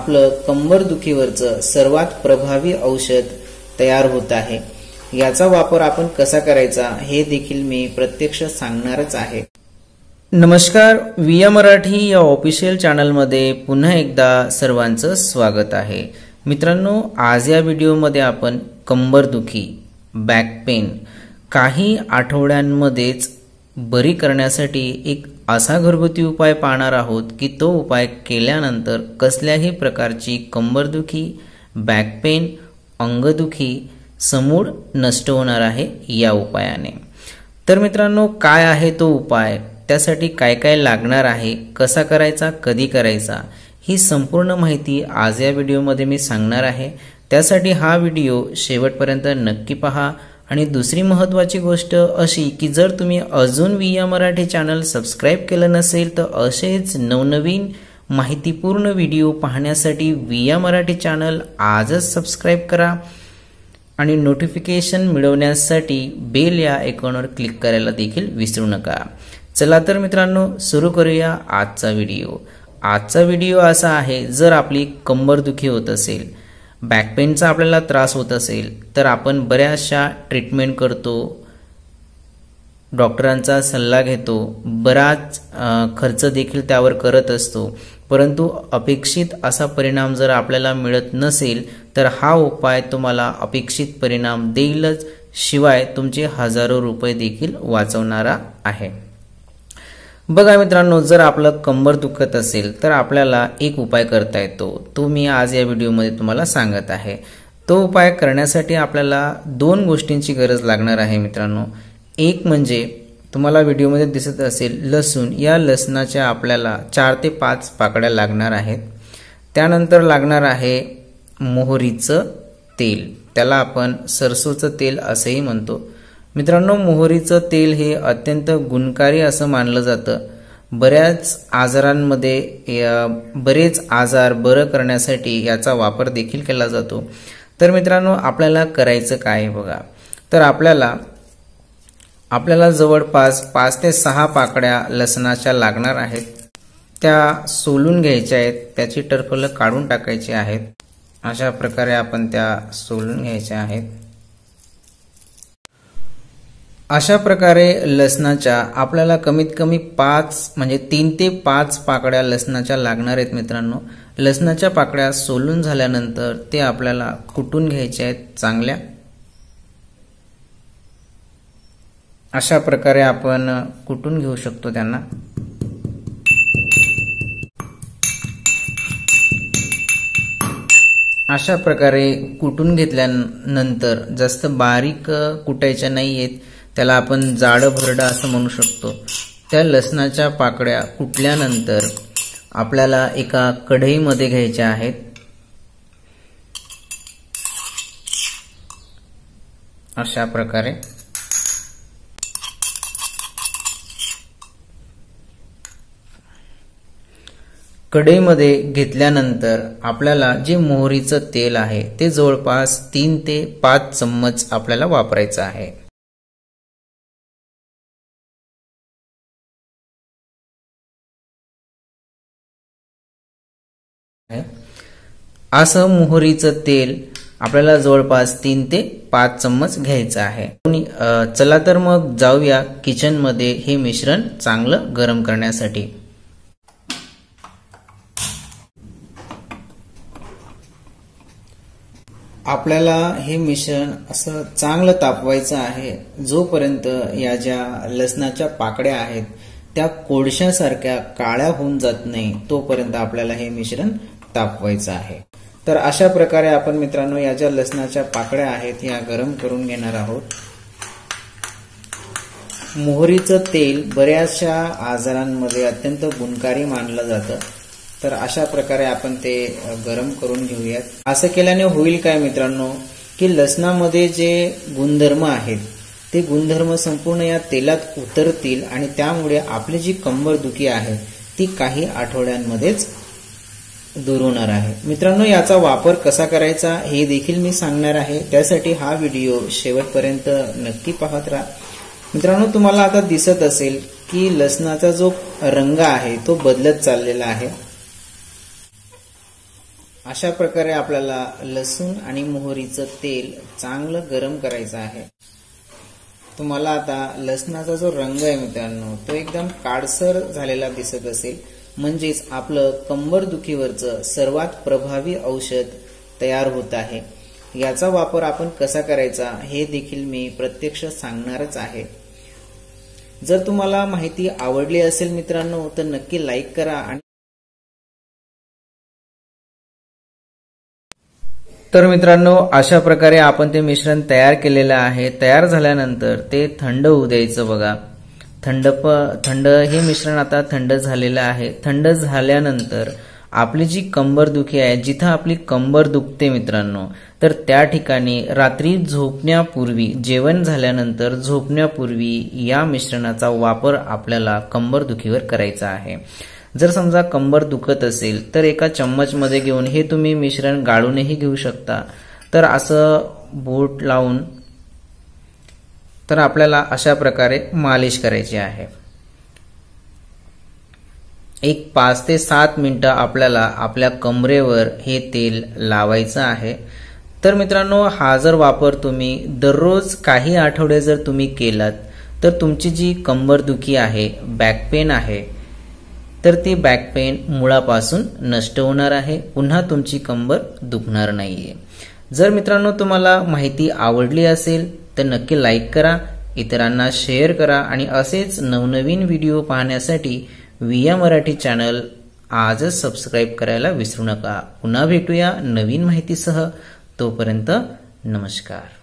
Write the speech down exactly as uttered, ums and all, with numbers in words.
आपलं कंबरदुखीवरचं सर्वात प्रभावी औषध तयार होत आहे। याचा वापर आपण कसा करायचा हे देखील मी प्रत्यक्ष सांगणारच आहे। नमस्कार, विया मराठी या ऑफिशियल चॅनलमध्ये पुन्हा एकदा सर्वांचं स्वागत आहे। मित्रांनो, आज या व्हिडिओमध्ये आपण कंबरदुखी, बॅक पेन काही आठवड्यांमध्येच बरी करण्यासाठी एक असा घरगुती उपाय पाहणार आहोत की तो उपाय केल्यानंतर कसल्याही प्रकारची कंबरदुखी, बॅक पेन, अंगदुखी समूळ नष्ट होणार आहे या उपायाने। तर मित्रांनो, काय आहे तो उपाय, त्यासाठी काय काय लागणार आहे, कसा करायचा, कधी करायचा, ही संपूर्ण माहिती आज या व्हिडिओमध्ये मी सांगणार आहे। त्यासाठी हा व्हिडिओ शेवटपर्यंत नक्की पहा। आणि दुसरी महत्त्वाची गोष्ट अशी की जर तुम्ही अजून विया मराठी चॅनल सबस्क्राइब केलं नसेल तर असेच नवनवीन माहितीपूर्ण व्हिडिओ पाहण्यासाठी विया मराठी चॅनल आजच सबस्क्राइब करा आणि नोटिफिकेशन मिळवण्यासाठी बेल या आयकॉनवर क्लिक करायला देखील विसरू नका। चला तर मित्रांनो, सुरू करूया आजचा व्हिडिओ। आजचा व्हिडिओ असा आहे, जर आपली कंबरदुखी होत असेल, बॅक पेनचा आपल्याला त्रास होत असेल तर आपण बऱ्याचशा ट्रीटमेंट करतो, डॉक्टरांचा सल्ला घेतो, बराच खर्च देखील त्यावर करत असतो, परंतु अपेक्षित असा परिणाम जर आपल्याला मिळत नसेल तर हा उपाय तुम्हाला अपेक्षित परिणाम देईलच, शिवाय तुमचे हजारो रुपये देखील वाचवणारा आहे। बघा मित्रांनो, जर आपलं कंबर दुखत असेल तर आपल्याला एक उपाय करता येतो, तो मी आज या व्हिडिओमध्ये तुम्हाला सांगत आहे। तो उपाय करण्यासाठी आपल्याला दोन गोष्टींची गरज लागणार आहे मित्रांनो। एक म्हणजे तुम्हाला व्हिडिओमध्ये दिसत असेल लसूण, या लसणाच्या आपल्याला चार ते पाच पाकड्या लागणार आहेत। त्यानंतर लागणार आहे मोहरीचं तेल, त्याला आपण सरसोचं तेल असेही म्हणतो। मित्रांनो, मोहरीचं तेल हे अत्यंत गुणकारी असं मानलं जातं। बऱ्याच आजारांमध्ये बरेच आजार बरं करण्यासाठी याचा वापर देखील केला जातो। तर मित्रांनो, आपल्याला करायचं काय आहे बघा, तर आपल्याला आपल्याला जवळपास पाच ते सहा पाकड्या लसणाच्या लागणार आहेत। त्या सोलून घ्यायच्या आहेत, त्याची टरफलं काढून टाकायची आहेत। अशा प्रकारे आपण त्या सोलून घ्यायच्या आहेत। अशा प्रकारे लसणाच्या आपल्याला कमीत कमी पाच म्हणजे तीन ते पाच पाकड्या लसणाच्या लागणार आहेत मित्रांनो। लसणाच्या पाकड्या सोलून झाल्यानंतर ते आपल्याला कुटून घ्यायचे आहेत चांगल्या। अशा प्रकारे आपण कुटून घेऊ शकतो त्यांना। अशा प्रकारे कुटून घेतल्यानंतर जास्त बारीक कुटायच्या नाहीयेत, त्याला आपण जाडं भरडं असं म्हणू शकतो। त्या लसणाच्या पाकड्या कुटल्यानंतर आपल्याला एका कढईमध्ये घ्यायच्या आहेत। अशा प्रकारे कढईमध्ये घेतल्यानंतर आपल्याला जे मोहरीचं तेल आहे ते जवळपास तीन ते पाच चम्मच आपल्याला वापरायचं आहे। असं मोहरीचं तेल आपल्याला जवळपास तीन ते पाच चम्मच घ्यायचं आहे। चला तर मग जाऊया किचन मध्ये हे मिश्रण चांगलं गरम करण्यासाठी। आपल्याला हे मिश्रण असं चांगलं तापवायचं आहे, जोपर्यंत या ज्या लसणाच्या पाकड्या आहेत त्या कोळशासारख्या काळ्या होऊन जात नाही तोपर्यंत आपल्याला हे मिश्रण तापवायचं आहे। तर अशा प्रकारे आपण मित्रांनो या ज्या लसणाच्या पाकड्या आहेत या गरम करून घेणार आहोत। मोहरीचं तेल बऱ्याचशा आजारांमध्ये अत्यंत गुणकारी मानलं जातं, तर अशा प्रकारे आपण ते गरम करून घेऊयात। असं केल्याने होईल काय मित्रांनो की लसणामध्ये जे गुणधर्म आहेत ते गुणधर्म संपूर्ण या तेलात उतरतील आणि त्यामुळे आपली जी कंबरदुखी आहे ती काही आठवड्यांमध्येच दूर होणार आहे। मित्रांनो, याचा वापर कसा करायचा हे देखील मी सांगणार आहे, त्यासाठी हा व्हिडिओ शेवटपर्यंत नक्की पाहत राहा। मित्रांनो, तुम्हाला आता दिसत असेल की लसणाचा जो रंग आहे तो बदलत चाललेला आहे। अशा प्रकारे आपल्याला लसूण आणि मोहरीचं तेल चांगलं गरम करायचं आहे। तुम्हाला आता लसणाचा जो रंग आहे मित्रांनो तो एकदम काळसर झालेला दिसत असेल, म्हणजेच आपलं कंबरदुखीवरचं सर्वात प्रभावी औषध तयार होत आहे। याचा वापर आपण कसा करायचा हे देखील मी प्रत्यक्ष सांगणारच आहे। जर तुम्हाला माहिती आवडली असेल मित्रांनो तर नक्की लाईक करा आणि तर मित्रांनो अशा प्रकारे आपण ते मिश्रण तयार केलेलं आहे। तयार झाल्यानंतर ते थंड होऊ द्यायचं बघा। थंड प थंड हे मिश्रण आता थंड झालेलं आहे। थंड झाल्यानंतर आपली जी कंबर दुखी आहे, जिथं आपली कंबर दुखते मित्रांनो, तर त्या ठिकाणी रात्री झोपण्यापूर्वी, जेवण झाल्यानंतर झोपण्यापूर्वी या मिश्रणाचा वापर आपल्याला कंबर दुखीवर करायचा आहे। जर समजा कंबर दुखत असेल तर एका चम्मच मध्ये घेऊन हे तुम्ही मिश्रण गाळूनही घेऊ शकता। तर असं बोट लावून तर आपल्याला अशा प्रकारे मालिश करायची आहे। एक पाच ते सात मिनिटं आपल्याला आपल्या कमरेवर हे तेल लावायचं आहे। तर मित्रांनो हा जर वापर तुम्ही दररोज काही आठवडे जर तुम्ही केलात तर तुमची जी कंबरदुखी आहे, बॅक पेन आहे, तर ती बॅक पेन मुळापासून नष्ट होणार आहे। पुन्हा तुमची कंबर दुखणार नाहीये। जर मित्रांनो तुम्हाला माहिती आवडली असेल तर नक्की लाईक करा, इतरांना शेअर करा आणि असेच नवनवीन व्हिडिओ पाहण्यासाठी विया मराठी चॅनल आजच सबस्क्राईब करायला विसरू नका। पुन्हा भेटूया नवीन माहितीसह, तोपर्यंत नमस्कार।